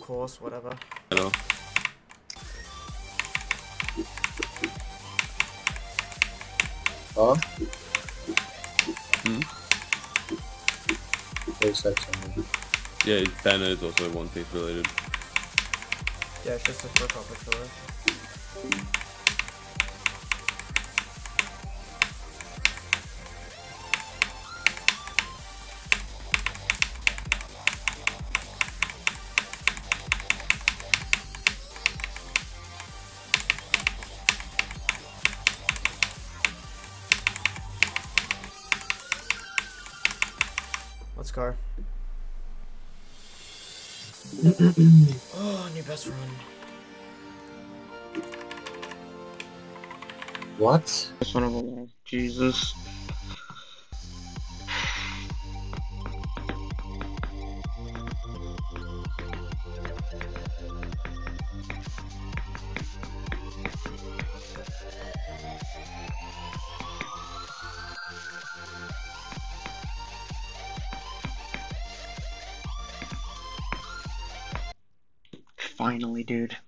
course, whatever. I know. Huh? Hmm? They said something. Yeah, Banner is also One Piece related. Yeah, it's just a first topic killer. Let's go. Oh, new best run. What? Son of a Jesus. Finally, dude.